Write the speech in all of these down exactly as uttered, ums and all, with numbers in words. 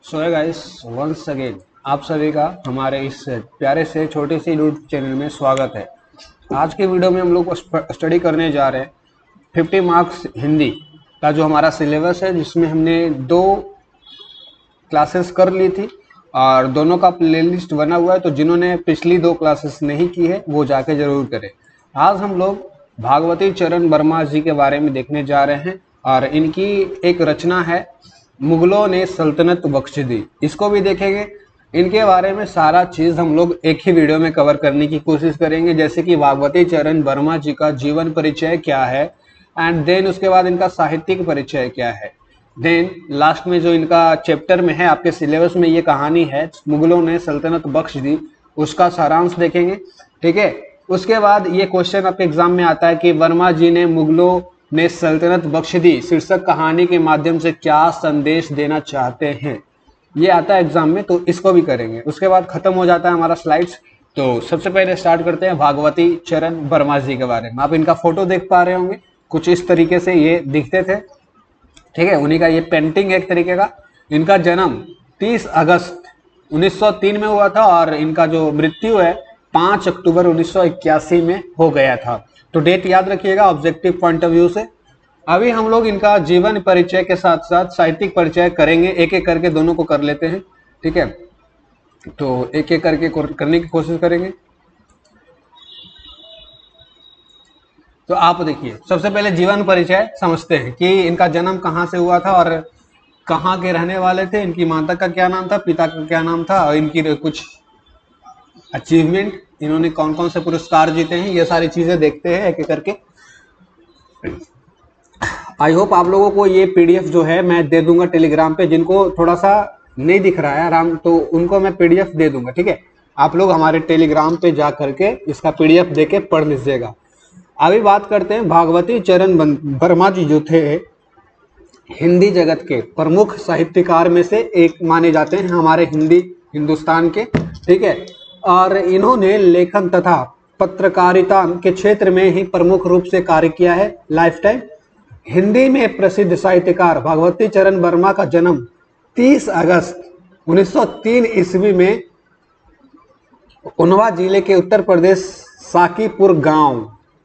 सो है guys, once again आप सभी का हमारे इस प्यारे से छोटे से यूट्यूब चैनल में स्वागत है। आज के वीडियो में हम लोग स्टडी करने जा रहे हैं फिफ्टी मार्क्स हिंदी का जो हमारा सिलेबस है, जिसमें हमने दो क्लासेस कर ली थी और दोनों का प्लेलिस्ट बना हुआ है। तो जिन्होंने पिछली दो क्लासेस नहीं की है वो जाके जरूर करें। आज हम लोग भागवती चरण वर्मा जी के बारे में देखने जा रहे हैं और इनकी एक रचना है मुगलों ने सल्तनत बख्श दी, इसको भी देखेंगे। इनके बारे में सारा चीज हम लोग एक ही वीडियो में कवर करने की कोशिश करेंगे, जैसे कि भागवती चरण वर्मा जी का जीवन परिचय क्या है एंड देन उसके बाद इनका साहित्यिक परिचय क्या है, देन लास्ट में जो इनका चैप्टर में है आपके सिलेबस में ये कहानी है मुगलों ने सल्तनत बख्श दी, उसका सारांश देखेंगे। ठीक है, उसके बाद ये क्वेश्चन आपके एग्जाम में आता है कि वर्मा जी ने मुगलों ने सल्तनत बख्श दी शीर्षक कहानी के माध्यम से क्या संदेश देना चाहते हैं, ये आता है एग्जाम में, तो इसको भी करेंगे। उसके बाद खत्म हो जाता है हमारा स्लाइड्स। तो सबसे पहले स्टार्ट करते हैं भागवती चरण वर्मा जी के बारे में। आप इनका फोटो देख पा रहे होंगे, कुछ इस तरीके से ये दिखते थे। ठीक है, उन्हीं का ये पेंटिंग है एक तरीके का। इनका जन्म तीस अगस्त उन्नीस सौ तीन में हुआ था और इनका जो मृत्यु है पाँच अक्टूबर उन्नीस सौ इक्यासी में हो गया था। तो डेट याद रखिएगा ऑब्जेक्टिव पॉइंट ऑफ व्यू से। अभी हम लोग इनका जीवन परिचय के साथ साथ साहित्यिक परिचय करेंगे, एक एक करके दोनों को कर लेते हैं। ठीक है, तो एक एक करके करने की कोशिश करेंगे। तो आप देखिए, सबसे पहले जीवन परिचय समझते हैं कि इनका जन्म कहाँ से हुआ था और कहाँ के रहने वाले थे, इनकी माता का क्या नाम था, पिता का क्या नाम था और इनकी कुछ अचीवमेंट, इन्होंने कौन कौन से पुरस्कार जीते हैं, ये सारी चीजें देखते हैं एक एक करके। आई होप आप लोगों को ये पीडीएफ जो है मैं दे दूंगा टेलीग्राम पे, जिनको थोड़ा सा नहीं दिख रहा है आराम, तो उनको मैं पीडीएफ दे दूंगा। ठीक है, आप लोग हमारे टेलीग्राम पे जा करके इसका पीडीएफ दे के पढ़ लीजिएगा। अभी बात करते हैं भागवती चरण वर्मा जी जो थे हिंदी जगत के प्रमुख साहित्यकार में से एक माने जाते हैं हमारे हिंदी हिंदुस्तान के। ठीक है, और इन्होंने लेखन तथा पत्रकारिता के क्षेत्र में ही प्रमुख रूप से कार्य किया है लाइफ टाइम। हिंदी में प्रसिद्ध साहित्यकार भागवती चरण वर्मा का जन्म तीस अगस्त उन्नीस सौ तीन ईस्वी में उन्वा जिले के उत्तर प्रदेश साकीपुर गांव,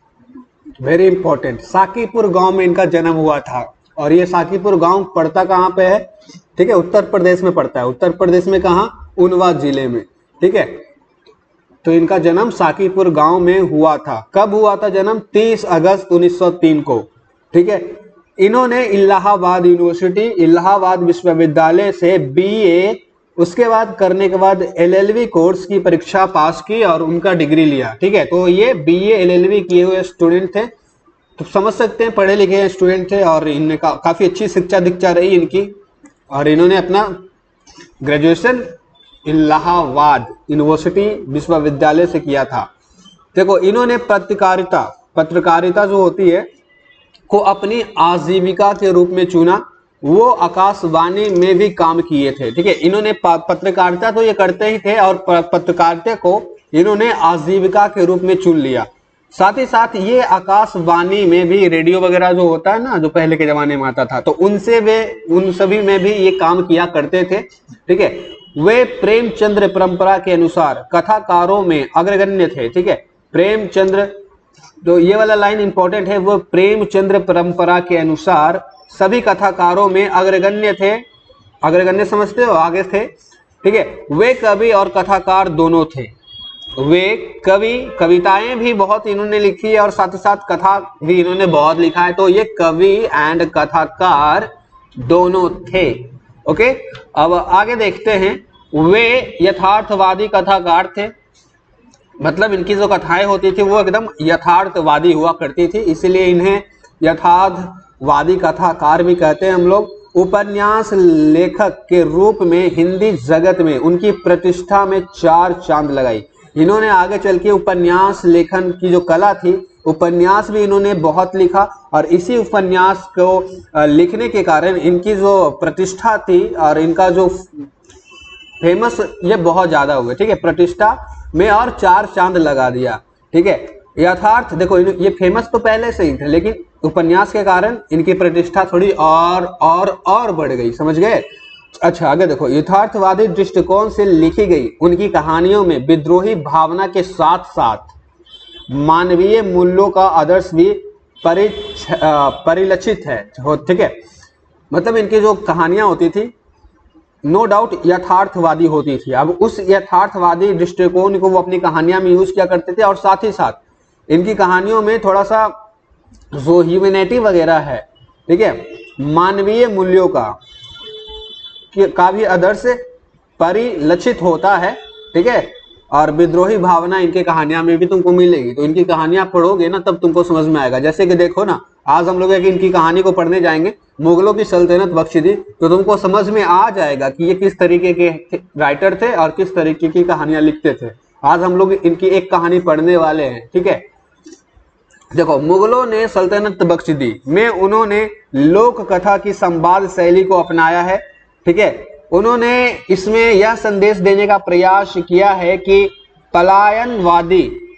वेरी इंपॉर्टेंट, साकीपुर गांव में इनका जन्म हुआ था। और ये साकीपुर गांव पड़ता कहाँ पे है? ठीक है, उत्तर प्रदेश में पड़ता है। उत्तर प्रदेश में कहाँ? उन्वा जिले में। ठीक है, तो इनका जन्म साकीपुर गांव में हुआ था। कब हुआ था जन्म? तीस अगस्त उन्नीस सौ तीन को। ठीक है, इन्होंने इलाहाबाद यूनिवर्सिटी, इलाहाबाद विश्वविद्यालय से बीए, उसके बाद करने के बाद एलएलबी कोर्स की परीक्षा पास की और उनका डिग्री लिया। ठीक है, तो ये बीए एलएलबी किए हुए स्टूडेंट थे, तो समझ सकते हैं पढ़े लिखे स्टूडेंट थे और इनने का, काफी अच्छी शिक्षा दीक्षा रही इनकी। और इन्होंने अपना ग्रेजुएशन इलाहाबाद यूनिवर्सिटी विश्वविद्यालय से किया था। देखो, इन्होंने पत्रकारिता पत्रकारिता जो होती है को अपनी आजीविका के रूप में चुना। वो आकाशवाणी में भी काम किए थे। ठीक है, इन्होंने पत्रकारिता तो ये करते ही थे और पत्रकारिता को इन्होंने आजीविका के रूप में चुन लिया। साथ ही साथ ये आकाशवाणी में भी, रेडियो वगैरह जो होता है ना, जो पहले के जमाने में आता था, तो उनसे वे उन सभी में भी ये काम किया करते थे। ठीक है, वे प्रेमचंद्र परंपरा के अनुसार कथाकारों में अग्रगण्य थे। ठीक है, प्रेमचंद्र, तो ये वाला लाइन इंपॉर्टेंट है, वो प्रेमचंद्र परंपरा के अनुसार सभी कथाकारों में अग्रगण्य थे। अग्रगण्य समझते हो, आगे थे। ठीक है, वे कवि और कथाकार दोनों थे। वे कवि, कविताएं भी बहुत इन्होंने लिखी और साथ ही साथ कथा भी इन्होंने बहुत लिखा है। तो ये कवि एंड कथाकार दोनों थे। ओके, अब आगे देखते हैं। वे यथार्थवादी कथाकार थे, मतलब इनकी जो कथाएं होती थी वो एकदम यथार्थवादी हुआ करती थी, इसलिए इन्हें यथार्थवादी कथाकार भी कहते हैं हम लोग। उपन्यास लेखक के रूप में हिंदी जगत में उनकी प्रतिष्ठा में चार चांद लगाई। इन्होंने आगे चल के उपन्यास लेखन की जो कला थी, उपन्यास भी इन्होंने बहुत लिखा और इसी उपन्यास को लिखने के कारण इनकी जो प्रतिष्ठा थी और इनका जो फेमस, ये बहुत ज्यादा हुए। ठीक है, प्रतिष्ठा में और चार चांद लगा दिया। ठीक है, यथार्थ, देखो ये फेमस तो पहले से ही थे, लेकिन उपन्यास के कारण इनकी प्रतिष्ठा थोड़ी और और और बढ़ गई, समझ गए। अच्छा आगे देखो, यथार्थवादी दृष्टिकोण से लिखी गई उनकी कहानियों में विद्रोही भावना के साथ साथ मानवीय मूल्यों का आदर्श भी परिच परिलक्षित है, ठीक है। मतलब इनकी जो कहानियां होती थी नो डाउट यथार्थवादी होती थी। अब उस यथार्थवादी दृष्टिकोण को वो अपनी कहानियां में यूज किया करते थे, और साथ ही साथ इनकी कहानियों में थोड़ा सा जो ह्यूमैनिटी वगैरह है, ठीक है, मानवीय मूल्यों का का भी आदर्श परिलक्षित होता है, ठीक है। और विद्रोही भावना इनके कहानियां में भी तुमको मिलेगी। तो इनकी कहानियां पढ़ोगे ना तब तुमको समझ में आएगा। जैसे कि देखो ना, आज हम लोग इनकी कहानी को पढ़ने जाएंगे, मुगलों की सल्तनत बख्श दी, तो तुमको समझ में आ जाएगा कि ये किस तरीके के राइटर थे और किस तरीके की कहानियां लिखते थे। आज हम लोग इनकी एक कहानी पढ़ने वाले हैं, ठीक है। देखो, मुगलों ने सल्तनत बख्श दी में उन्होंने लोक कथा की संवाद शैली को अपनाया है, ठीक है। उन्होंने इसमें यह संदेश देने का प्रयास किया है कि पलायनवादी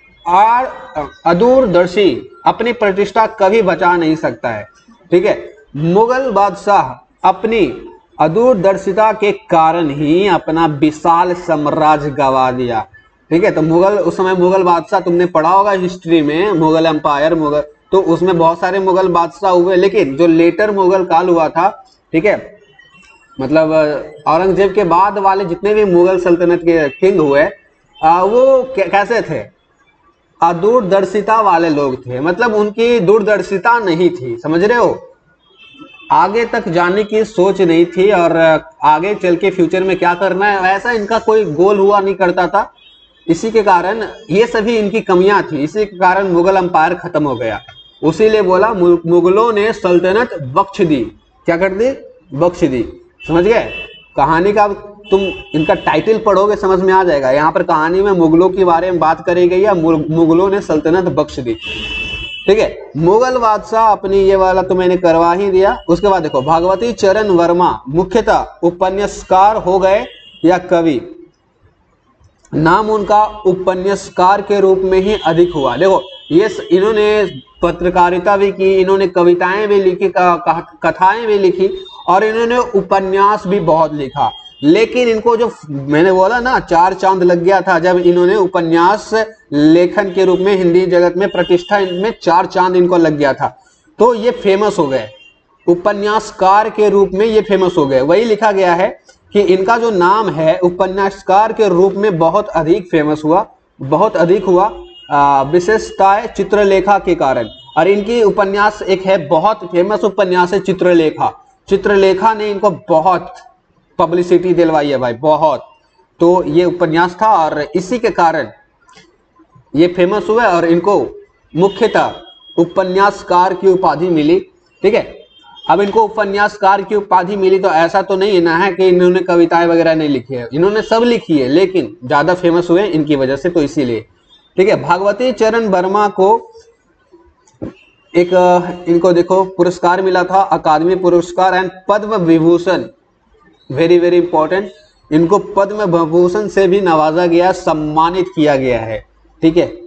और अदूरदर्शी अपनी प्रतिष्ठा कभी बचा नहीं सकता है, ठीक है। मुगल बादशाह अपनी अदूरदर्शिता के कारण ही अपना विशाल साम्राज्य गंवा दिया, ठीक है। तो मुगल, उस समय मुगल बादशाह तुमने पढ़ा होगा हिस्ट्री में, मुगल एम्पायर, मुगल, तो उसमें बहुत सारे मुगल बादशाह हुए, लेकिन जो लेटर मुगल काल हुआ था, ठीक है, मतलब औरंगजेब के बाद वाले जितने भी मुगल सल्तनत के किंग हुए आ, वो कैसे थे, अदूरदर्शिता वाले लोग थे। मतलब उनकी दूरदर्शिता नहीं थी, समझ रहे हो, आगे तक जाने की सोच नहीं थी, और आगे चल के फ्यूचर में क्या करना है ऐसा इनका कोई गोल हुआ नहीं करता था। इसी के कारण ये सभी इनकी कमियां थी, इसी के कारण मुगल अंपायर खत्म हो गया। उसीलिए बोला मुगलों ने सल्तनत बख्श दी। क्या कर दी? बख्श दी। समझ गए? कहानी का तुम इनका टाइटल पढ़ोगे समझ में आ जाएगा। यहाँ पर कहानी में मुगलों के बारे में बात करी गई है, मुगलों ने सल्तनत बख्श दी, ठीक है। मुगल बादशाह अपनी, ये वाला तो मैंने करवा ही दिया। उसके बाद देखो, भगवती चरण वर्मा मुख्यतः उपन्यासकार हो गए या कवि? नाम उनका उपन्यासकार के रूप में ही अधिक हुआ। देखो, ये इन्होंने पत्रकारिता भी की, इन्होंने कविताएं भी लिखी, कथाएं भी लिखी, और इन्होंने उपन्यास भी बहुत लिखा। लेकिन इनको जो मैंने बोला ना, चार चांद लग गया था जब इन्होंने उपन्यास लेखन के रूप में हिंदी जगत में प्रतिष्ठा, इनमें चार चांद इनको लग गया था, तो ये फेमस हो गए। उपन्यासकार के रूप में ये फेमस हो गए। वही लिखा गया है कि इनका जो नाम है उपन्यासकार के रूप में बहुत अधिक फेमस हुआ, बहुत अधिक हुआ विशेषताएं चित्रलेखा के कारण। और इनकी उपन्यास एक है बहुत फेमस उपन्यास है चित्रलेखा। चित्रलेखा ने इनको बहुत पब्लिसिटी दिलवाई है भाई, बहुत। तो ये उपन्यास था और इसी के कारण ये फेमस हुए और इनको मुख्यतः उपन्यासकार की उपाधि मिली, ठीक है। अब इनको उपन्यासकार की उपाधि मिली तो ऐसा तो नहीं ना है कि इन्होंने कविताएं वगैरह नहीं लिखी है, इन्होंने सब लिखी है, लेकिन ज्यादा फेमस हुए इनकी वजह से, तो इसीलिए, ठीक है। भगवती चरण वर्मा को एक, इनको देखो पुरस्कार मिला था, अकादमी पुरस्कार and Padma Vibhushan, very very important, इनको पद्म विभूषण से भी नवाजा गया, सम्मानित किया गया है, ठीक है।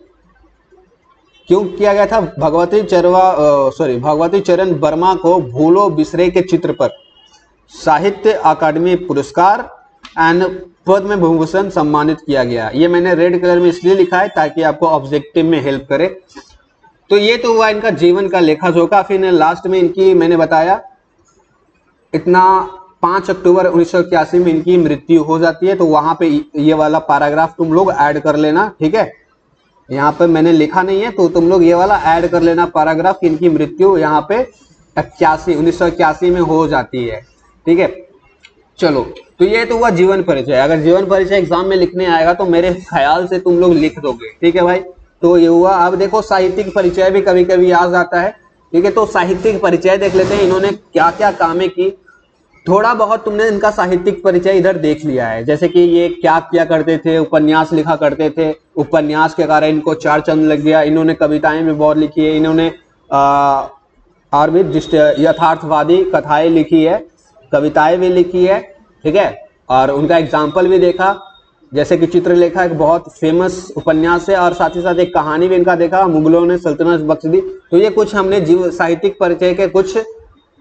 क्यों किया गया था? भगवती चरवा सॉरी भगवती चरण वर्मा को भूलो बिसरे के चित्र पर साहित्य अकादमी पुरस्कार एंड पद्म विभूषण सम्मानित किया गया। ये मैंने रेड कलर में इसलिए लिखा है ताकि आपको ऑब्जेक्टिव में हेल्प करे। तो ये तो हुआ इनका जीवन का लेखा जोखा। फिर लास्ट में इनकी मैंने बताया इतना पाँच अक्टूबर उन्नीस सौ इक्यासी में इनकी मृत्यु हो जाती है। तो वहां पे ये वाला पैराग्राफ तुम लोग ऐड कर लेना, ठीक है। यहाँ पे मैंने लिखा नहीं है तो तुम लोग ये वाला ऐड कर लेना पैराग्राफ, इनकी मृत्यु यहाँ पे इक्यासी उन्नीस सौ इक्यासी में हो जाती है, ठीक है। चलो, तो ये तो हुआ जीवन परिचय। अगर जीवन परिचय एग्जाम में लिखने आएगा तो मेरे ख्याल से तुम लोग लिख दोगे, ठीक है भाई। तो ये हुआ। अब देखो साहित्यिक परिचय भी कभी कभी आ जाता है, ठीक है। तो साहित्यिक परिचय देख लेते हैं, इन्होंने क्या क्या कामें की। थोड़ा बहुत तुमने इनका साहित्यिक परिचय इधर देख लिया है, जैसे कि ये क्या किया करते थे, उपन्यास लिखा करते थे, उपन्यास के कारण इनको चार चंद लग गया। इन्होंने कविताएं भी बहुत लिखी है, इन्होंने और भी यथार्थवादी कथाएं लिखी है, कविताएं भी लिखी है, ठीक है। और उनका एग्जाम्पल भी देखा, जैसे कि चित्रलेखा एक बहुत फेमस उपन्यास है, और साथ ही साथ एक कहानी भी इनका देखा, मुगलों ने सल्तनत बख्श दी। तो ये कुछ हमने जीव साहित्यिक परिचय के कुछ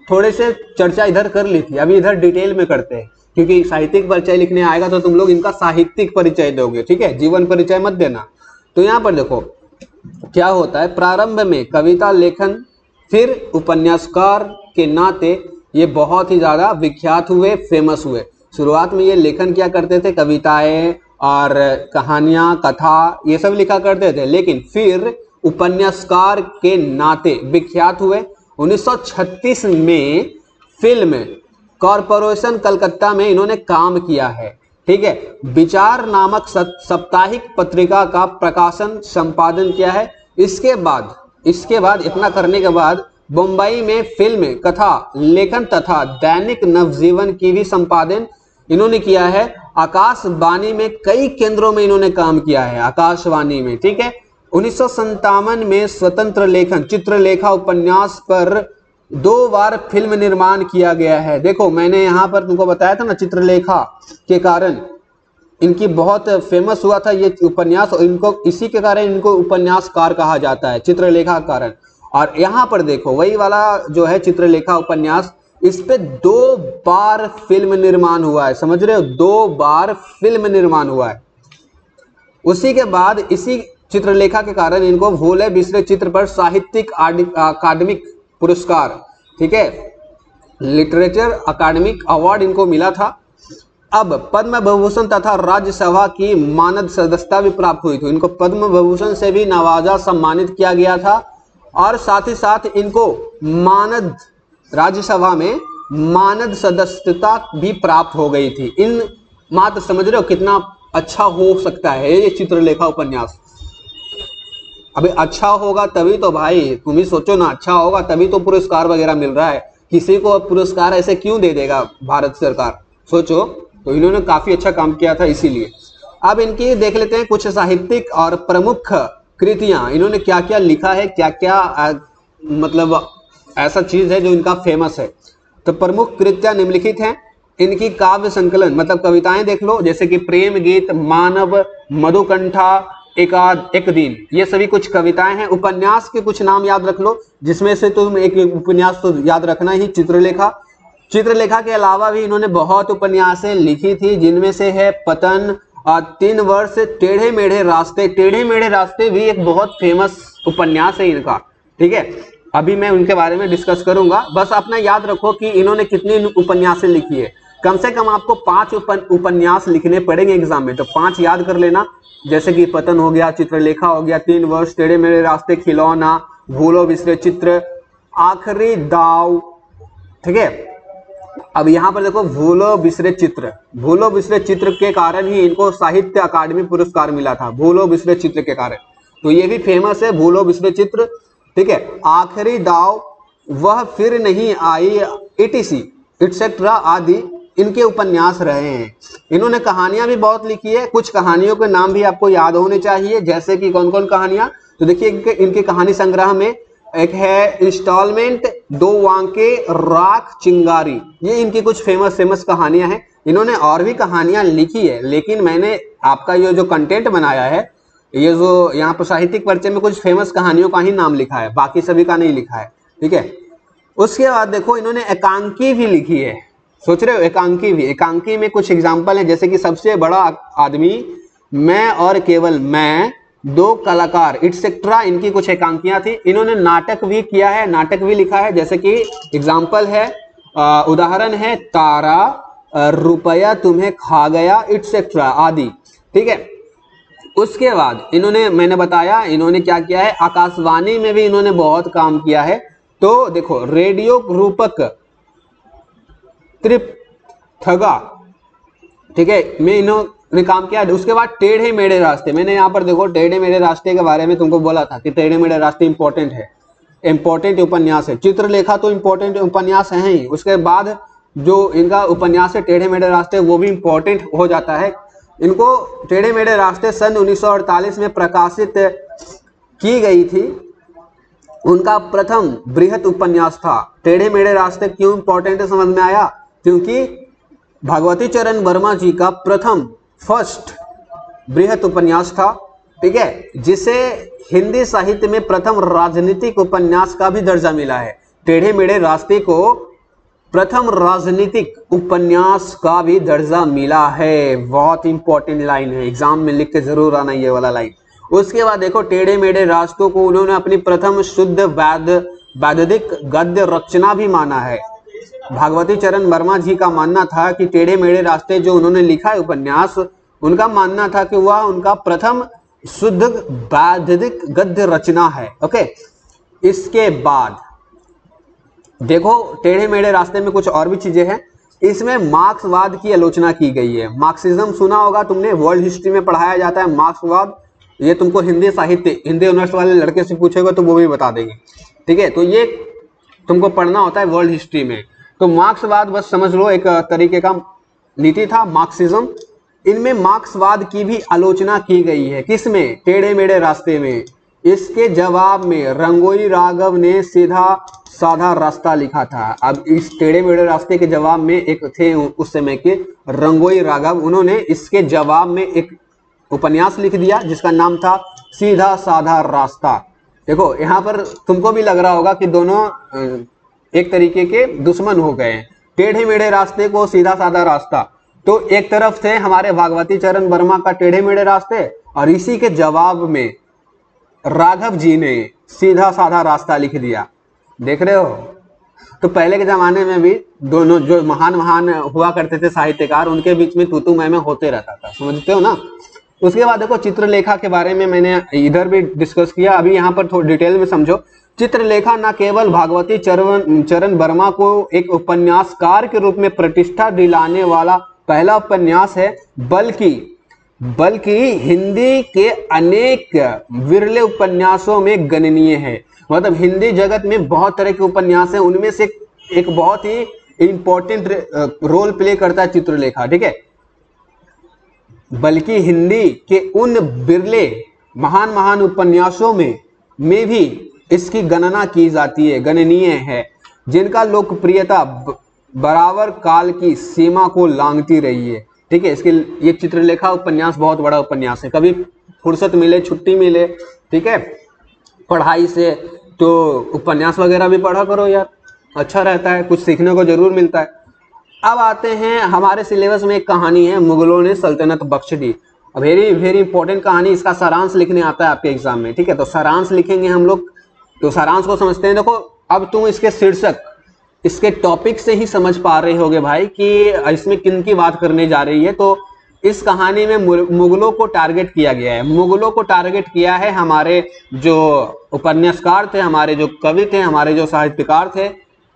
थोड़े से चर्चा इधर कर ली थी, अभी इधर डिटेल में करते हैं, क्योंकि साहित्यिक परिचय लिखने आएगा तो तुम लोग इनका साहित्यिक परिचय दोगे, ठीक है, जीवन परिचय मत देना। तो यहाँ पर देखो क्या होता है, प्रारंभ में कविता लेखन, फिर उपन्यासकार के नाते ये बहुत ही ज्यादा विख्यात हुए, फेमस हुए। शुरुआत में ये लेखन क्या करते थे, कविताएं और कहानियां, कथा, ये सब लिखा करते थे, लेकिन फिर उपन्यासकार के नाते विख्यात हुए। उन्नीस सौ छत्तीस में फिल्म कॉरपोरेशन कलकत्ता में इन्होंने काम किया है, ठीक है। विचार नामक साप्ताहिक पत्रिका का प्रकाशन संपादन किया है। इसके बाद इसके बाद इतना करने के बाद बम्बई में फिल्म, कथा लेखन तथा दैनिक नवजीवन की भी संपादन इन्होंने किया है। आकाशवाणी में कई केंद्रों में इन्होंने काम किया है, आकाशवाणी में, ठीक है। उन्नीस सौ संतावन में स्वतंत्र लेखन, चित्रलेखा उपन्यास पर दो बार फिल्म निर्माण किया गया है। देखो मैंने यहाँ पर तुमको बताया था ना, चित्रलेखा के कारण इनकी बहुत फेमस हुआ था ये उपन्यास, और इनको इसी के कारण इनको उपन्यासकार कहा जाता है, चित्रलेखा के कारण। और यहाँ पर देखो वही वाला जो है चित्रलेखा उपन्यास, इस पे दो बार फिल्म निर्माण हुआ है, समझ रहे हो, दो बार फिल्म निर्माण हुआ है। उसी के बाद इसी चित्रलेखा के कारण इनको भोले बिसरे चित्र पर साहित्यिक अकादमिक पुरस्कार, ठीक है, लिटरेचर अकादमिक अवार्ड इनको मिला था। अब पद्म विभूषण तथा राज्यसभा की मानद सदस्यता भी प्राप्त हुई थी, इनको पद्म विभूषण से भी नवाजा, सम्मानित किया गया था, और साथ ही साथ इनको मानद, राज्यसभा में मानद सदस्यता भी प्राप्त हो गई थी। इन मात्र समझ रहे हो कितना अच्छा हो सकता है ये चित्रलेखा उपन्यास। अभी अच्छा होगा तभी तो भाई, तुम ही सोचो ना, अच्छा होगा तभी तो पुरस्कार वगैरह मिल रहा है। किसी को पुरस्कार ऐसे क्यों दे देगा भारत सरकार, सोचो। तो इन्होंने काफी अच्छा काम किया था इसीलिए। अब इनकी देख लेते हैं कुछ साहित्यिक और प्रमुख कृतियां, इन्होंने क्या क्या लिखा है, क्या क्या आ, मतलब ऐसा चीज है जो इनका फेमस है। तो प्रमुख कृतियां निम्नलिखित हैं। इनकी काव्य संकलन मतलब कविताएं देख लो, जैसे कि प्रेम गीत, मानव, मधुकंठा, एकाद एक दिन, ये सभी कुछ कविताएं हैं। उपन्यास के कुछ नाम याद रख लो, जिसमें से तुम एक उपन्यास तो याद रखना ही, चित्रलेखा। चित्रलेखा के अलावा भी इन्होंने बहुत उपन्यासें लिखी थी, जिनमें से है पतन, तीन वर्ष, टेढ़े मेढ़े रास्ते। टेढ़े मेढ़े रास्ते भी एक बहुत फेमस उपन्यास है इनका, ठीक है। अभी मैं उनके बारे में डिस्कस करूंगा, बस अपना याद रखो कि इन्होंने कितनी उपन्यासें लिखी है। कम से कम आपको पांच उपन्यास लिखने पड़ेंगे एग्जाम में, तो पांच याद कर लेना, जैसे कि पतन हो गया, चित्रलेखा हो गया, तीन वर्ष, टेढ़े मेढ़े रास्ते, खिलौना, भूलो बिसरे चित्र, आखिरी दाव, ठीक है। अब यहाँ पर देखो भूलो बिसरे चित्र, भूलो बिसरे चित्र के कारण ही इनको साहित्य अकादमी पुरस्कार मिला था, भूलो बिसरे चित्र के कारण। तो ये भी फेमस है, भूलो बिसरे चित्र, ठीक है। आखिरी दाव, वह फिर नहीं आई, इटीसी इटसेट्रा आदि इनके उपन्यास रहे हैं। इन्होंने कहानियां भी बहुत लिखी है, कुछ कहानियों के नाम भी आपको याद होने चाहिए, जैसे कि कौन कौन कहानियां। तो देखिए इनके, इनके कहानी संग्रह में एक है इंस्टॉलमेंट, दो वांके, राख, चिंगारी, ये इनकी कुछ फेमस फेमस कहानियां हैं। इन्होंने और भी कहानियां लिखी है, लेकिन मैंने आपका ये जो कंटेंट बनाया है, ये जो यहाँ पर साहित्यिक परिचय में कुछ फेमस कहानियों का ही नाम लिखा है, बाकी सभी का नहीं लिखा है, ठीक है। उसके बाद देखो इन्होंने एकांकी भी लिखी है, सोच रहे हो, एकांकी भी। एकांकी में कुछ एग्जाम्पल है, जैसे कि सबसे बड़ा आदमी, मैं और केवल मैं, दो कलाकार, इटसेट्रा, इनकी कुछ एकांकियां थी। इन्होंने नाटक भी किया है, नाटक भी लिखा है, जैसे कि एग्जाम्पल है, आ, उदाहरण है तारा, रुपया तुम्हें खा गया, इटसेट्रा आदि, ठीक है। उसके बाद इन्होंने, मैंने बताया इन्होंने क्या किया है, आकाशवाणी में भी इन्होंने बहुत काम किया है। तो देखो रेडियो रूपक त्रिपथगा, ठीक है, मैं इन्होंने काम किया। उसके बाद टेढ़े मेढ़े रास्ते, मैंने यहाँ पर देखो टेढ़े मेढ़े रास्ते के बारे में तुमको बोला था कि टेढ़े मेढ़े रास्ते इंपॉर्टेंट है, इंपॉर्टेंट उपन्यास है। चित्रलेखा तो इंपॉर्टेंट उपन्यास है ही, उसके बाद जो इनका उपन्यास है टेढ़े मेढ़े रास्ते, वो भी इंपॉर्टेंट हो जाता है। इनको टेढ़े मेढ़े रास्ते सन उन्नीस सौ अड़तालीस में प्रकाशित की गई थी, उनका प्रथम बृहत उपन्यास था। टेढ़े मेढ़े रास्ते क्यों इंपॉर्टेंट है समझ में आया, क्योंकि भगवती चरण वर्मा जी का प्रथम फर्स्ट बृहत उपन्यास था, ठीक है, जिसे हिंदी साहित्य में प्रथम राजनीतिक उपन्यास का भी दर्जा मिला है। टेढ़े मेढ़े रास्ते को प्रथम राजनीतिक उपन्यास का भी दर्जा मिला है। बहुत इंपॉर्टेंट लाइन है, एग्जाम में लिख के जरूर आना ये वाला लाइन। उसके बाद देखो, टेढ़े मेढ़े रास्तों को उन्होंने अपनी प्रथम शुद्ध वैद वैदिक गद्य रचना भी माना है। भागवती चरण वर्मा जी का मानना था कि टेढ़े मेढ़े रास्ते जो उन्होंने लिखा है उपन्यास, उनका मानना था कि वह उनका प्रथम शुद्ध वैदिक गद्य रचना है। ओके, इसके बाद देखो, टेढ़े मेढ़े रास्ते में कुछ और भी चीजें हैं। इसमें मार्क्सवाद की आलोचना की गई है। मार्क्सिज्म सुना होगा तुमने, वर्ल्ड हिस्ट्री में पढ़ाया जाता है मार्क्सवाद। ये तुमको हिंदी साहित्य, हिंदी ऑनर्स वाले लड़के से पूछेगा तो वो भी बता देंगे, ठीक है। तो ये तुमको पढ़ना होता है वर्ल्ड हिस्ट्री में। तो मार्क्सवाद बस समझ लो एक तरीके का नीति था, मार्क्सिज्म। इनमें मार्क्सवाद की भी आलोचना की गई है। किसमें? टेढ़े मेढ़े रास्ते में। इसके जवाब में रंगोई राघव ने सीधा साधा रास्ता लिखा था। अब इस टेढ़े मेढ़े रास्ते के जवाब में एक थे उस समय के रंगोई राघव, उन्होंने इसके जवाब में एक उपन्यास लिख दिया जिसका नाम था सीधा साधा रास्ता। देखो, यहाँ पर तुमको भी लग रहा होगा कि दोनों एक तरीके के दुश्मन हो गए हैं। टेढ़े मेढ़े रास्ते को सीधा साधा रास्ता, तो एक तरफ थे हमारे भागवती चरण वर्मा का टेढ़े मेढ़े रास्ते, और इसी के जवाब में राघव जी ने सीधा साधा रास्ता लिख दिया। देख रहे हो? तो पहले के जमाने में भी दोनों जो महान महान हुआ करते थे साहित्यकार, उनके बीच में तू तू मैं मैं होते रहता था, समझते हो ना। उसके बाद देखो, चित्रलेखा के बारे में मैंने इधर भी डिस्कस किया, अभी यहाँ पर थोड़ी डिटेल में समझो। चित्रलेखा न केवल भागवती चरण चरण वर्मा को एक उपन्यासकार के रूप में प्रतिष्ठा दिलाने वाला पहला उपन्यास है, बल्कि बल्कि हिंदी के अनेक विरले उपन्यासों में गणनीय है। मतलब हिंदी जगत में बहुत तरह के उपन्यास हैं, उनमें से एक बहुत ही इंपॉर्टेंट रोल प्ले करता है चित्रलेखा, ठीक है। बल्कि हिंदी के उन बिरले महान महान उपन्यासों में में भी इसकी गणना की जाती है, गणनीय है, जिनका लोकप्रियता बराबर काल की सीमा को लांघती रही है, ठीक है। इसके ये चित्रलेखा उपन्यास बहुत बड़ा उपन्यास है। कभी फुर्सत मिले, छुट्टी मिले, ठीक है, पढ़ाई से, तो उपन्यास वगैरह भी पढ़ा करो यार, अच्छा रहता है, कुछ सीखने को जरूर मिलता है। अब आते हैं, हमारे सिलेबस में एक कहानी है, मुगलों ने सल्तनत बख्श दी। वेरी वेरी इंपॉर्टेंट कहानी, इसका सारांश लिखने आता है आपके एग्जाम में, ठीक है। तो सारांश लिखेंगे हम लोग, तो सारांश को समझते हैं। देखो, अब तुम इसके शीर्षक, इसके टॉपिक से ही समझ पा रहे होगे भाई कि इसमें किन की बात करने जा रही है। तो इस कहानी में मुगलों को टारगेट किया गया है। मुगलों को टारगेट किया है हमारे जो उपन्यासकार थे, हमारे जो कवि थे, हमारे जो साहित्यकार थे,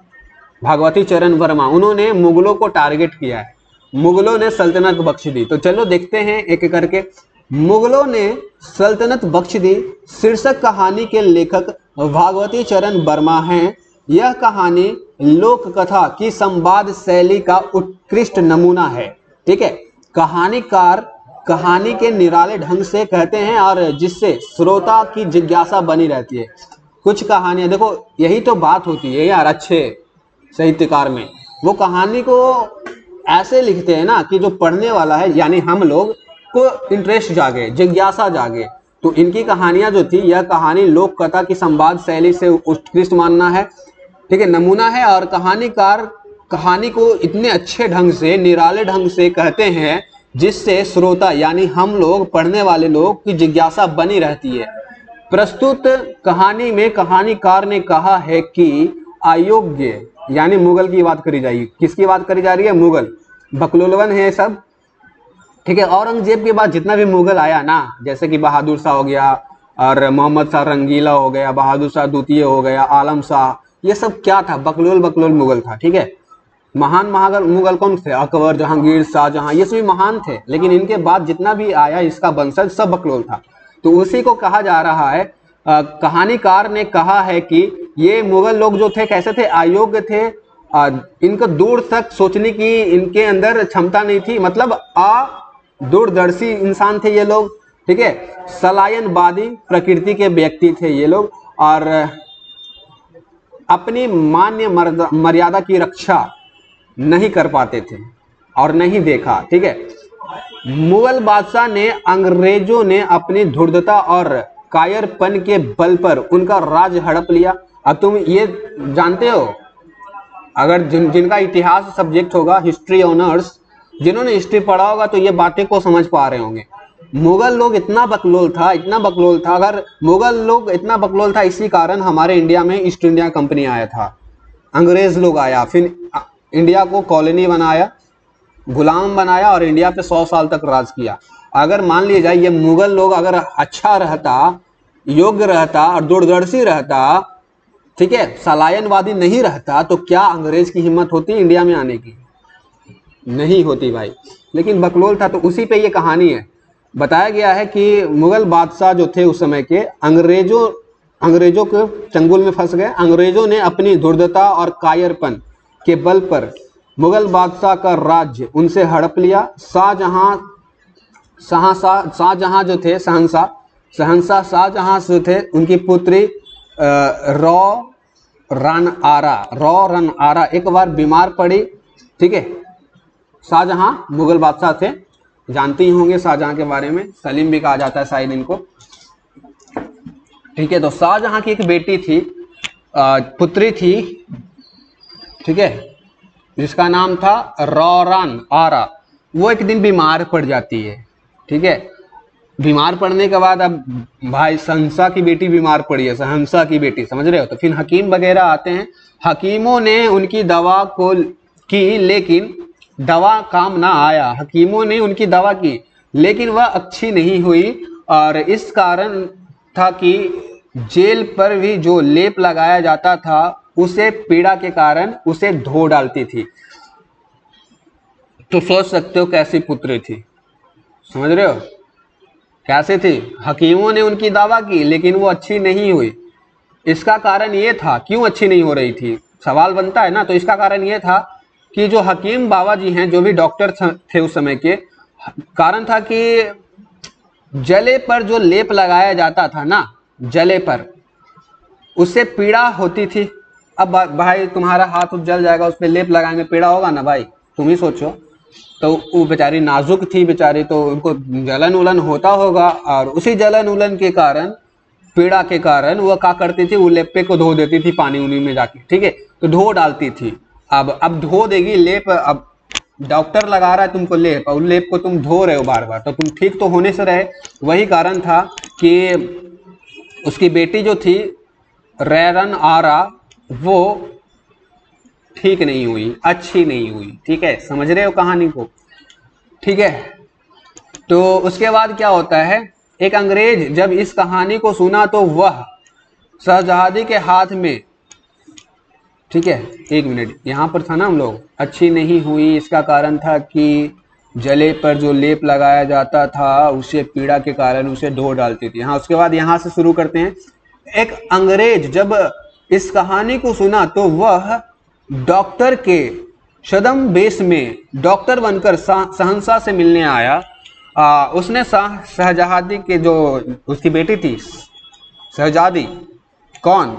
भागवती चरण वर्मा, उन्होंने मुगलों को टारगेट किया है। मुगलों ने सल्तनत बख्श दी। तो चलो देखते हैं एक एक करके। मुगलों ने सल्तनत बख्श दी शीर्षक कहानी के लेखक भागवती चरण वर्मा हैं। यह कहानी लोक कथा की संवाद शैली का उत्कृष्ट नमूना है, ठीक है। कहानीकार कहानी के निराले ढंग से कहते हैं और जिससे श्रोता की जिज्ञासा बनी रहती है। कुछ कहानियां, देखो यही तो बात होती है यार अच्छे साहित्यकार में, वो कहानी को ऐसे लिखते हैं ना कि जो पढ़ने वाला है, यानी हम लोग को इंटरेस्ट जागे, जिज्ञासा जागे। तो इनकी कहानियां जो थी, यह कहानी लोक कथा की संवाद शैली से उत्कृष्ट मानना है, ठीक है, नमूना है। और कहानीकार कहानी को इतने अच्छे ढंग से, निराले ढंग से कहते हैं जिससे श्रोता यानी हम लोग, पढ़ने वाले लोग की जिज्ञासा बनी रहती है। प्रस्तुत कहानी में कहानीकार ने कहा है कि अयोग्य, यानी मुगल की बात करी जाएगी। किसकी बात करी जा रही है? मुगल, बकलोलवन है सब, ठीक है। औरंगजेब के बाद जितना भी मुगल आया ना, जैसे कि बहादुर शाह हो गया और मोहम्मद शाह रंगीला हो गया, बहादुर शाह द्वितीय हो गया, आलम शाह, ये सब क्या था? बकलोल बकलोल मुगल था, ठीक है। महान महान मुगल कौन थे? अकबर, जहांगीर, शाहजहां, ये सभी महान थे। लेकिन इनके बाद जितना भी आया इसका वंशज सब बकलोल था। तो उसी को कहा जा रहा है, आ, कहानीकार ने कहा है कि ये मुगल लोग जो थे कैसे थे? अयोग्य थे, आ, इनको दूर तक सोचने की इनके अंदर क्षमता नहीं थी, मतलब आ दूरदर्शी इंसान थे ये लोग, ठीक है। सलायनवादी प्रकृति के व्यक्ति थे ये लोग, और अपनी मान्य मर्यादा की रक्षा नहीं कर पाते थे और नहीं देखा, ठीक है। मुगल बादशाह ने, अंग्रेजों ने अपनी धूर्तता और कायरपन के बल पर उनका राज हड़प लिया। अब तुम ये जानते हो अगर जिन जिनका इतिहास सब्जेक्ट होगा, हिस्ट्री ऑनर्स, जिन्होंने हिस्ट्री पढ़ा होगा तो ये बातें को समझ पा रहे होंगे। मुगल लोग इतना बकलोल था, इतना बकलोल था, अगर मुगल लोग इतना बकलोल था, इसी कारण हमारे इंडिया में ईस्ट इंडिया कंपनी आया था, अंग्रेज लोग आया, फिर इंडिया को कॉलोनी बनाया, गुलाम बनाया और इंडिया पे सौ साल तक राज किया। अगर मान लिया जाए ये मुगल लोग अगर अच्छा रहता, योग्य रहता और दूरदर्शी रहता, ठीक है, सलायनवादी नहीं रहता, तो क्या अंग्रेज की हिम्मत होती इंडिया में आने की? नहीं होती भाई, लेकिन बकलोल था। तो उसी पे ये कहानी है। बताया गया है कि मुगल बादशाह जो थे उस समय के, अंग्रेजों अंग्रेजों के चंगुल में फंस गए। अंग्रेजों ने अपनी धूर्तता और कायरपन के बल पर मुगल बादशाह का राज्य उनसे हड़प लिया। शाहजहां शाहशाह शाहजहां जो थे, शहंशाह शहंशाह शाहजहां जो थे, उनकी पुत्री रॉ रन आरा रॉ रन आरा एक बार बीमार पड़ी, ठीक है। शाहजहां मुगल बादशाह थे, जानते ही होंगे शाहजहां के बारे में, सलीम भी कहा जाता है शायद इनको, ठीक है। तो शाहजहां की एक बेटी थी, पुत्री थी, ठीक है, जिसका नाम था रॉरन आरा। वो एक दिन बीमार पड़ जाती है, ठीक है। बीमार पड़ने के बाद अब भाई शहंशाह की बेटी बीमार पड़ी है, शहंशाह की बेटी, समझ रहे हो। तो फिर हकीम वगैरह आते हैं, हकीमों ने उनकी दवा को की, लेकिन दवा काम ना आया। हकीमों ने उनकी दवा की लेकिन वह अच्छी नहीं हुई, और इस कारण था कि जेल पर भी जो लेप लगाया जाता था उसे पीड़ा के कारण उसे धो डालती थी। तो सोच सकते हो कैसी पुत्री थी, समझ रहे हो कैसे थी। हकीमों ने उनकी दवा की लेकिन वो अच्छी नहीं हुई। इसका कारण ये था, क्यों अच्छी नहीं हो रही थी, सवाल बनता है ना। तो इसका कारण ये था कि जो हकीम बाबा जी हैं, जो भी डॉक्टर थे उस समय के, कारण था कि जले पर जो लेप लगाया जाता था ना, जले पर, उससे पीड़ा होती थी। अब भाई तुम्हारा हाथ जल जाएगा, उस पर लेप लगाएंगे, पीड़ा होगा ना भाई, तुम ही सोचो। तो वो बेचारी नाजुक थी बेचारी, तो उनको जलन उलन होता होगा, और उसी जलन उलन के कारण, पीड़ा के कारण वो क्या करती थी, वो लेपे को धो देती थी पानी उनी में जाके, ठीक है। तो धो डालती थी। अब अब धो देगी लेप, अब डॉक्टर लगा रहा है तुमको लेप, और लेप को तुम धो रहे हो बार बार, तो तुम ठीक तो होने से रहे। वही कारण था कि उसकी बेटी जो थी रैरन आरा, वो ठीक नहीं हुई, अच्छी नहीं हुई, ठीक है, समझ रहे हो कहानी को, ठीक है। तो उसके बाद क्या होता है, एक अंग्रेज जब इस कहानी को सुना तो वह शहजादी के हाथ में, ठीक है, एक मिनट, यहाँ पर था ना हम लोग, अच्छी नहीं हुई, इसका कारण था कि जले पर जो लेप लगाया जाता था उसे पीड़ा के कारण उसे धो डालती थी। हाँ, उसके बाद यहाँ से शुरू करते हैं। एक अंग्रेज जब इस कहानी को सुना तो वह डॉक्टर के शदम बेस में डॉक्टर बनकर शहंशाह से मिलने आया। आ, उसने शहजादी के जो उसकी बेटी थी शहजादी, कौन,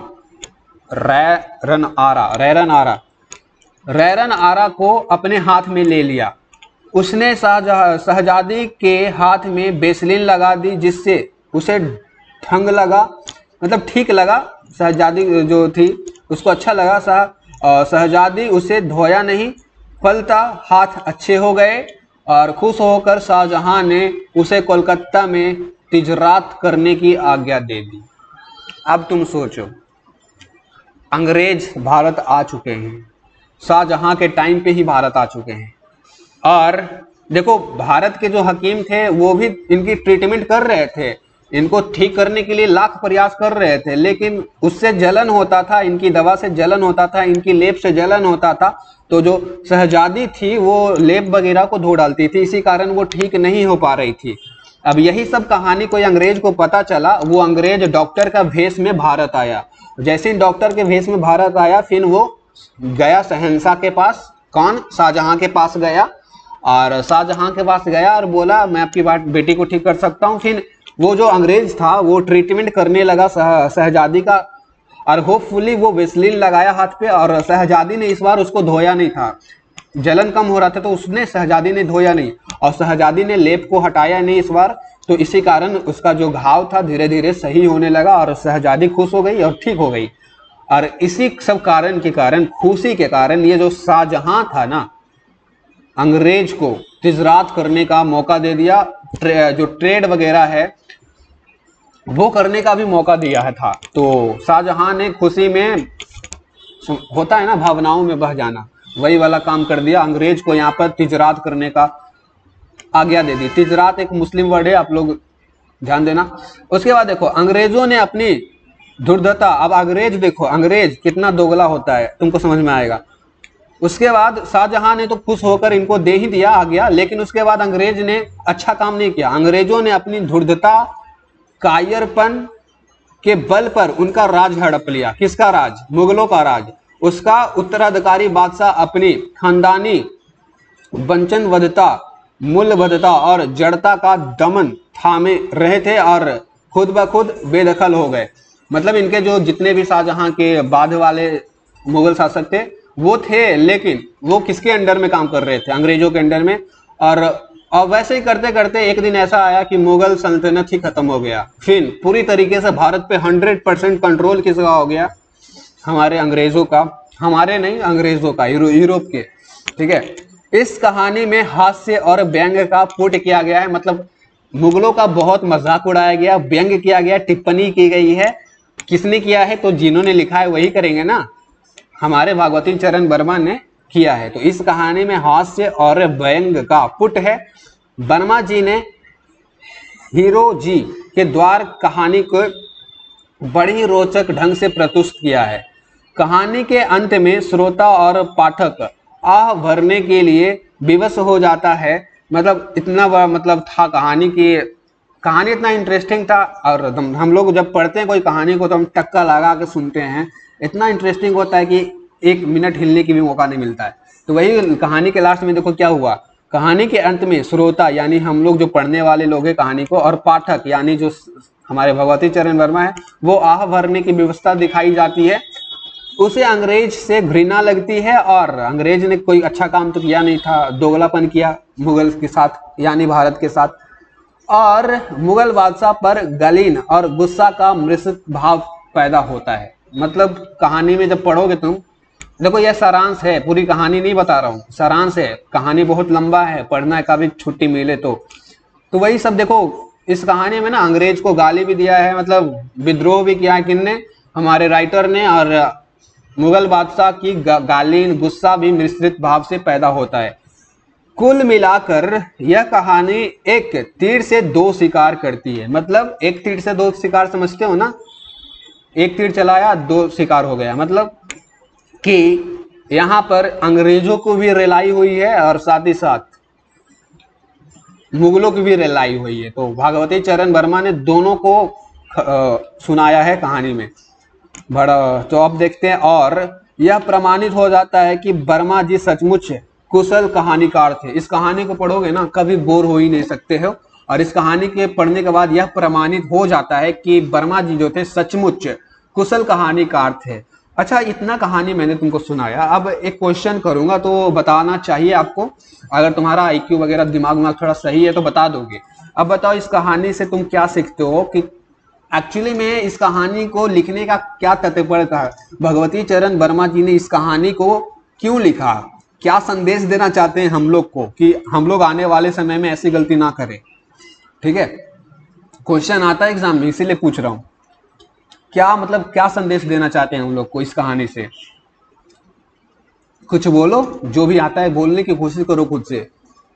रैरन आरा रैरन आरा रैरन आरा को अपने हाथ में ले लिया। उसने शहजादी के हाथ में बेसलिन लगा दी, जिससे उसे ढंग लगा, मतलब ठीक लगा। शहजादी जो थी उसको अच्छा लगा। शहजादी उसे धोया नहीं, फलता हाथ अच्छे हो गए, और खुश होकर शाहजहां ने उसे कोलकाता में तिजरात करने की आज्ञा दे दी। अब तुम सोचो, अंग्रेज भारत आ चुके हैं, शाहजहां के टाइम पे ही भारत आ चुके हैं, और देखो भारत के जो हकीम थे वो भी इनकी ट्रीटमेंट कर रहे थे, इनको ठीक करने के लिए लाख प्रयास कर रहे थे, लेकिन उससे जलन होता था, इनकी दवा से जलन होता था, इनकी लेप से जलन होता था। तो जो शहजादी थी वो लेप वगैरह को धो डालती थी, इसी कारण वो ठीक नहीं हो पा रही थी। अब यही सब कहानी कोई अंग्रेज को पता चला, वो अंग्रेज डॉक्टर का भेष में भारत आया। जैसे ही डॉक्टर के भेष में भारत आया, फिर वो गया शहंशाह के पास, कौन, शाहजहां के पास गया, और शाहजहां के पास गया और बोला मैं आपकी बात बेटी को ठीक कर सकता हूँ। फिर वो जो अंग्रेज था वो ट्रीटमेंट करने लगा शहजादी का, और होपफुली वो वेसलिन लगाया हाथ पे, और शहजादी ने इस बार उसको धोया नहीं था, जलन कम हो रहा था तो उसने शहजादी ने धोया नहीं, और शहजादी ने लेप को हटाया नहीं इस बार। तो इसी कारण उसका जो घाव था धीरे धीरे सही होने लगा, और शहजादी खुश हो गई और ठीक हो गई। और इसी सब कारण के कारण, खुशी के कारण, ये जो शाहजहां था ना, अंग्रेज को तिजरात करने का मौका दे दिया, ट्रे, जो ट्रेड वगैरह है वो करने का भी मौका दिया है था। तो शाहजहां ने खुशी में, होता है ना भावनाओं में बह जाना, वही वाला काम कर दिया, अंग्रेज को यहाँ पर तिजरात करने का आज्ञा दे दी। तिजरात एक मुस्लिम वर्ड है, आप लोग ध्यान देना। उसके बाद देखो अंग्रेजों ने अपनी धुर्धता, अब अंग्रेज देखो, अंग्रेज कितना दोगला होता है, तुमको समझ में आएगा। उसके बाद शाहजहां ने तो खुश होकर इनको दे ही दिया आज्ञा, लेकिन उसके बाद अंग्रेज ने अच्छा काम नहीं किया। अंग्रेजों ने अपनी धुर्धता, कायरपन के बल पर उनका राज हड़प लिया। किसका राज? मुगलों का राज। उसका उत्तराधिकारी बादशाह अपनी खानदानी वंचनवद्धता, मूल्यबद्धता और जड़ता का दमन थामे रहे थे और खुद ब खुद बेदखल हो गए। मतलब इनके जो जितने भी शाहजहां के बाद वाले मुगल शासक थे वो थे, लेकिन वो किसके अंडर में काम कर रहे थे? अंग्रेजों के अंडर में। और और वैसे ही करते करते एक दिन ऐसा आया कि मुगल सल्तनत ही खत्म हो गया। फिर पूरी तरीके से भारत पे हंड्रेड परसेंट कंट्रोल किसका हो गया? हमारे अंग्रेजों का। हमारे नहीं, अंग्रेजों का, यूरोप के। ठीक है, इस कहानी में हास्य और व्यंग का पुट किया गया है। मतलब मुगलों का बहुत मजाक उड़ाया गया, व्यंग किया गया, टिप्पणी की गई है। किसने किया है? तो जिन्होंने लिखा है वही करेंगे ना, हमारे भागवती चरण वर्मा ने किया है। तो इस कहानी में हास्य और व्यंग का पुट है। वर्मा जी ने हीरो जी के द्वार कहानी को बड़ी रोचक ढंग से प्रस्तुत किया है। कहानी के अंत में श्रोता और पाठक आह भरने के लिए विवश हो जाता है। मतलब इतना बड़ा मतलब था कहानी की, कहानी इतना इंटरेस्टिंग था। और हम लोग जब पढ़ते हैं कोई कहानी को तो हम टक्का लगा के सुनते हैं, इतना इंटरेस्टिंग होता है कि एक मिनट हिलने की भी मौका नहीं मिलता है। तो वही कहानी के लास्ट में देखो क्या हुआ। कहानी के अंत में श्रोता यानी हम लोग जो पढ़ने वाले लोग हैं कहानी को, और पाठक यानी जो हमारे भगवती चरण वर्मा है, वो आह भरने की व्यवस्था दिखाई जाती है। उसे अंग्रेज से घृणा लगती है, और अंग्रेज ने कोई अच्छा काम तो किया नहीं था, दोगलापन किया मुगल के साथ यानी भारत के साथ। और मुगल बादशाह पर गलीन और गुस्सा का मिश्रित भाव पैदा होता है। मतलब कहानी में जब पढ़ोगे तुम, देखो यह सारांश है, पूरी कहानी नहीं बता रहा हूँ, सारांश है। कहानी बहुत लंबा है, पढ़ना है कभी छुट्टी मिले तो। तो वही सब देखो, इस कहानी में ना अंग्रेज को गाली भी दिया है, मतलब विद्रोह भी किया है किनने? हमारे राइटर ने। और मुगल बादशाह की गालीन गुस्सा भी मिश्रित भाव से पैदा होता है। कुल मिलाकर यह कहानी एक तीर से दो शिकार करती है। मतलब एक तीर से दो शिकार समझते हो ना, एक तीर चलाया दो शिकार हो गया। मतलब कि यहाँ पर अंग्रेजों को भी रिलाई हुई है और साथ ही साथ मुगलों की भी रिलाई हुई है। तो भागवती चरण वर्मा ने दोनों को आ, सुनाया है कहानी में बड़ा। तो अब देखते हैं, और यह प्रमाणित हो जाता है कि वर्मा जी सचमुच कुशल कहानीकार थे। इस कहानी को पढ़ोगे ना कभी बोर हो ही नहीं सकते हो। और इस कहानी के पढ़ने के बाद यह प्रमाणित हो जाता है कि वर्मा जी जो थे सचमुच कुशल कहानीकार थे। अच्छा, इतना कहानी मैंने तुमको सुनाया, अब एक क्वेश्चन करूंगा तो बताना चाहिए आपको। अगर तुम्हारा आईक्यू वगैरह दिमाग में थोड़ा सही है तो बता दोगे। अब बताओ इस कहानी से तुम क्या सीखते हो कि एक्चुअली में इस कहानी को लिखने का क्या तात्पर्य था? भगवती चरण वर्मा जी ने इस कहानी को क्यों लिखा? क्या संदेश देना चाहते हैं हम लोग को कि हम लोग आने वाले समय में ऐसी गलती ना करें? ठीक है, क्वेश्चन आता है एग्जाम में, इसीलिए पूछ रहा हूं। क्या मतलब क्या संदेश देना चाहते हैं हम लोग को इस कहानी से? कुछ बोलो, जो भी आता है बोलने की कोशिश करो खुद से।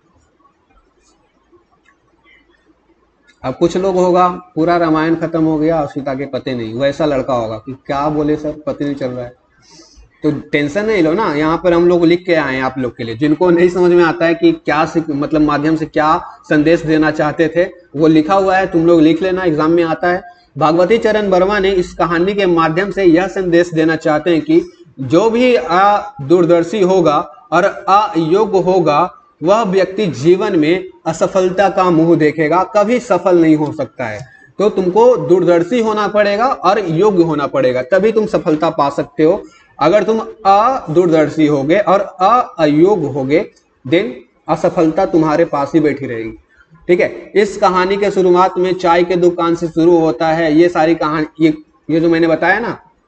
अब कुछ लोग होगा पूरा रामायण खत्म हो गया और सीता के पते नहीं, वैसा लड़का होगा कि क्या बोले सर पता नहीं चल रहा है। तो टेंशन नहीं लो ना, यहाँ पर हम लोग लिख के आए हैं आप लोग के लिए। जिनको नहीं समझ में आता है कि क्या मतलब माध्यम से क्या संदेश देना चाहते थे, वो लिखा हुआ है, तुम लोग लिख लेना, एग्जाम में आता है। भागवती चरण वर्मा ने इस कहानी के माध्यम से यह संदेश देना चाहते हैं कि जो भी दूरदर्शी होगा और अयोग्य होगा वह व्यक्ति जीवन में असफलता का मुंह देखेगा, कभी सफल नहीं हो सकता है। तो तुमको दूरदर्शी होना पड़ेगा और योग्य होना पड़ेगा, तभी तुम सफलता पा सकते हो। अगर तुम अदूरदर्शी होगे और अयोग्य होगे देन असफलता तुम्हारे पास ही बैठी रहेगी। ठीक है, इस कहानी के शुरुआत में चाय के दुकान से शुरू होता है। ये सारी कहानी, ये ये जो मैंने बताया ना,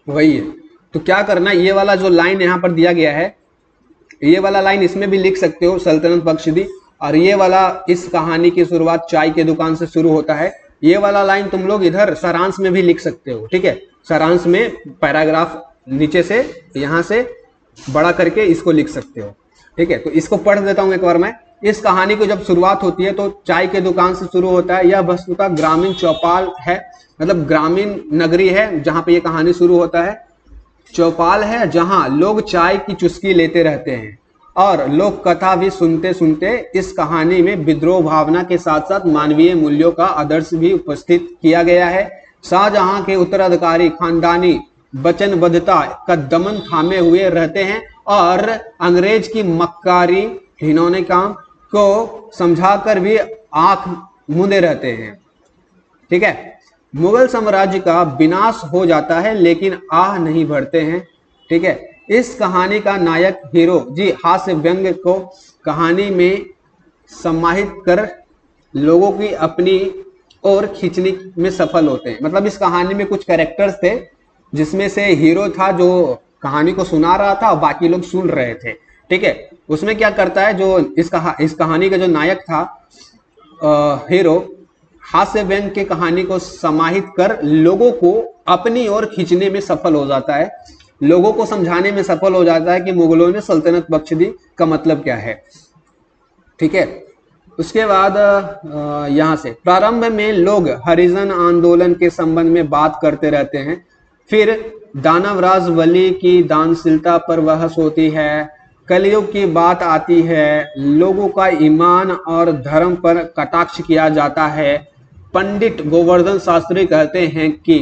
वही है। तो क्या करना, ये वाला जो लाइन यहाँ पर दिया गया है, ये वाला लाइन इसमें भी लिख सकते हो, सल्तनत बख्शी, और ये वाला इस कहानी की शुरुआत चाय के दुकान से शुरू होता है, ये वाला लाइन तुम लोग इधर सारांश में भी लिख सकते हो। ठीक है, सारांश में पैराग्राफ नीचे से यहाँ से बड़ा करके इसको लिख सकते हो। ठीक है, तो इसको पढ़ देता हूं एक बार मैं। इस कहानी को जब शुरुआत होती है तो चाय के दुकान से शुरू होता है। यह वस्तुतः ग्रामीण चौपाल है, मतलब ग्रामीण नगरी है जहां पे ये कहानी शुरू होता है। चौपाल है जहां लोग चाय की चुस्की लेते रहते हैं और लोक कथा भी सुनते सुनते इस कहानी में विद्रोह भावना के साथ साथ मानवीय मूल्यों का आदर्श भी उपस्थित किया गया है। शाहजहां के उत्तराधिकारी खानदानी वचनबद्धता का दमन थामे हुए रहते हैं और अंग्रेज की मक्कारी घिनौने काम को समझाकर भी आंख मूंदे रहते हैं। ठीक है, मुगल साम्राज्य का विनाश हो जाता है लेकिन आह नहीं भरते हैं। ठीक है, इस कहानी का नायक हीरो जी हास्य व्यंग को कहानी में समाहित कर लोगों की अपनी ओर खींचने में सफल होते हैं। मतलब इस कहानी में कुछ कैरेक्टर्स थे जिसमें से हीरो था जो कहानी को सुना रहा था और बाकी लोग सुन रहे थे। ठीक है, उसमें क्या करता है, जो इस कहा इस कहानी का जो नायक था आ, हीरो हास्य व्यंग के कहानी को समाहित कर लोगों को अपनी ओर खींचने में सफल हो जाता है, लोगों को समझाने में सफल हो जाता है कि मुगलों ने सल्तनत बख्श दी का मतलब क्या है। ठीक है, उसके बाद यहाँ से प्रारंभ में लोग हरिजन आंदोलन के संबंध में बात करते रहते हैं, फिर दानवराज वली की दानशीलता पर बहस होती है, कलयुग की बात आती है, लोगों का ईमान और धर्म पर कटाक्ष किया जाता है। पंडित गोवर्धन शास्त्री कहते हैं कि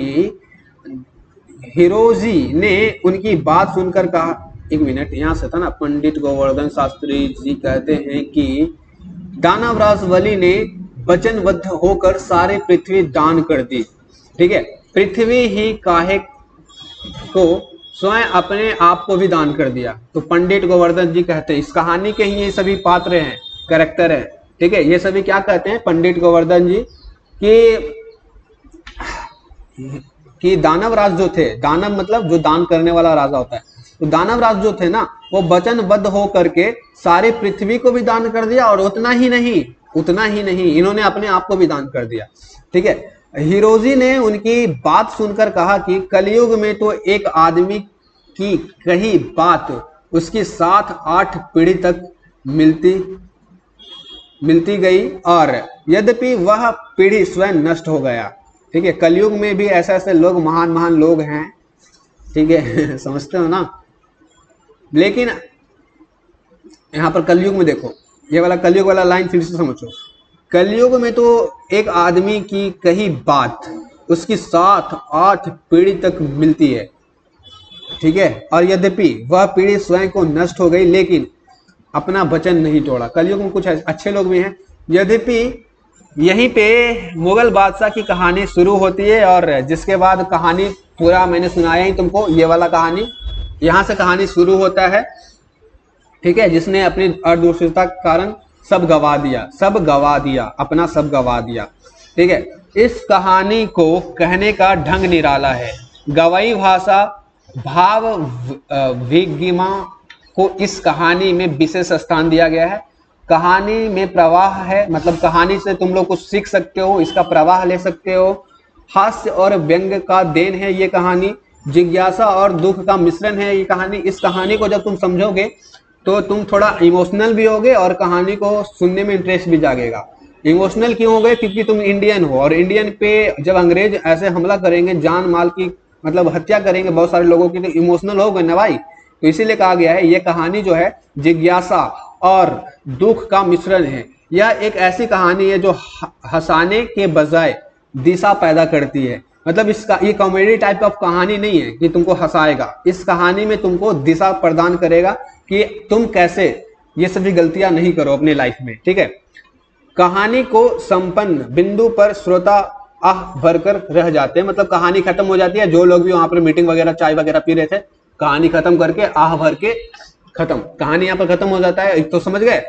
हिरोजी ने उनकी बात सुनकर कहा, एक मिनट यहाँ से था ना, पंडित गोवर्धन शास्त्री जी कहते हैं कि दानवराज वली ने वचनबद्ध होकर सारी पृथ्वी दान कर दी। ठीक है, पृथ्वी ही काहे को स्वयं अपने आप को भी दान कर दिया। तो पंडित गोवर्धन जी कहते हैं, इस कहानी के ही ये सभी पात्र हैं, कैरेक्टर हैं। ठीक है, ये सभी क्या कहते हैं पंडित गोवर्धन जी कि कि दानवराज जो थे, दानव मतलब जो दान करने वाला राजा होता है, तो दानवराज जो थे ना वो वचनबद्ध हो करके सारी पृथ्वी को भी दान कर दिया, और उतना ही नहीं उतना ही नहीं इन्होंने अपने आप को भी दान कर दिया। ठीक है, हिरोजी ने उनकी बात सुनकर कहा कि कलयुग में तो एक आदमी की कही बात उसकी सात आठ पीढ़ी तक मिलती मिलती गई, और यद्यपि वह पीढ़ी स्वयं नष्ट हो गया। ठीक है, कलयुग में भी ऐसे ऐसे लोग, महान महान लोग हैं। ठीक है समझते हो ना। लेकिन यहां पर कलयुग में देखो, ये वाला कलयुग वाला लाइन फिर से समझो। कलयुग में तो एक आदमी की कही बात उसकी सात आठ पीढ़ी तक मिलती है। ठीक है, और यद्यपि वह पीढ़ी स्वयं को नष्ट हो गई लेकिन अपना वचन नहीं तोड़ा। कलयुग में कुछ अच्छे लोग भी हैं। यद्यपि यहीं पे मुगल बादशाह की कहानी शुरू होती है, और जिसके बाद कहानी पूरा मैंने सुनाया ही तुमको, ये वाला कहानी यहाँ से कहानी शुरू होता है। ठीक है, जिसने अपनी अदूरदर्शिता के कारण सब गवा दिया, सब गवा दिया, अपना सब गवा दिया। ठीक है, इस कहानी को कहने का ढंग निराला है। गवाई भाषा भाव विगिमा को इस कहानी में विशेष स्थान दिया गया है। कहानी में प्रवाह है, मतलब कहानी से तुम लोग कुछ सीख सकते हो, इसका प्रवाह ले सकते हो। हास्य और व्यंग का देन है ये कहानी, जिज्ञासा और दुख का मिश्रण है ये कहानी। इस कहानी को जब तुम समझोगे तो तुम थोड़ा इमोशनल भी होगे और कहानी को सुनने में इंटरेस्ट भी जागेगा। इमोशनल क्यों हो गए? क्योंकि तुम इंडियन हो, और इंडियन पे जब अंग्रेज ऐसे हमला करेंगे, जान माल की मतलब हत्या करेंगे बहुत सारे लोगों की, तो इमोशनल हो गए ना भाई। तो इसीलिए कहा गया है ये कहानी जो है जिज्ञासा और दुख का मिश्रण है। यह एक ऐसी कहानी है जो हंसाने के बजाय दिशा पैदा करती है। मतलब इसका ये कॉमेडी टाइप ऑफ कहानी नहीं है कि तुमको हंसाएगा, इस कहानी में तुमको दिशा प्रदान करेगा कि तुम कैसे ये सभी गलतियां नहीं करो अपने लाइफ में। ठीक है, कहानी को संपन्न बिंदु पर श्रोता आह भरकर रह जाते हैं। मतलब कहानी खत्म हो जाती है, जो लोग भी वहां पर मीटिंग वगैरह चाय वगैरह पी रहे थे, कहानी खत्म करके आह भर के खत्म, कहानी यहाँ पर खत्म हो जाता है। एक तो समझ गए,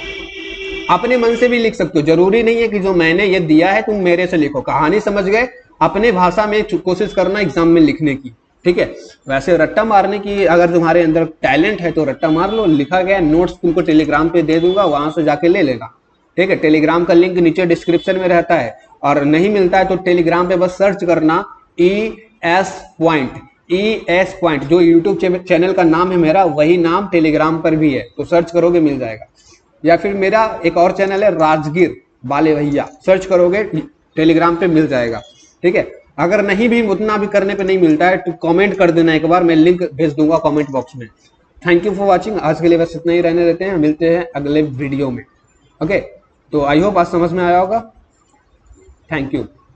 अपने मन से भी लिख सकते हो, जरूरी नहीं है कि जो मैंने ये दिया है तुम मेरे से लिखो। कहानी समझ गए अपने भाषा में कोशिश करना एग्जाम में लिखने की, ठीक है। वैसे रट्टा मारने की अगर तुम्हारे अंदर टैलेंट है तो रट्टा मार लो, लिखा गया नोट्स तुमको टेलीग्राम पे दे दूंगा, वहां से जाके ले लेना, ठीक है। टेलीग्राम का लिंक नीचे डिस्क्रिप्शन में रहता है, और नहीं मिलता है तो टेलीग्राम पे बस सर्च करना E S point, E S point जो यूट्यूब चैनल का नाम है मेरा, वही नाम टेलीग्राम पर भी है, तो सर्च करोगे मिल जाएगा। या फिर मेरा एक और चैनल है राजगीर बाले भैया, सर्च करोगे टेलीग्राम पे मिल जाएगा, ठीक है। अगर नहीं भी उतना भी करने पे नहीं मिलता है तो कमेंट कर देना एक बार, मैं लिंक भेज दूंगा कमेंट बॉक्स में। थैंक यू फॉर वाचिंग, आज के लिए बस इतना ही रहने देते हैं, मिलते हैं अगले वीडियो में। ओके, तो आई होप आज समझ में आया होगा। Thank you.